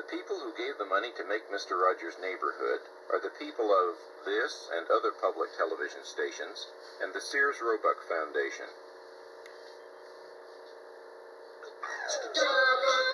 The people who gave the money to make Mr. Rogers' Neighborhood are the people of this and other public television stations and the Sears Roebuck Foundation.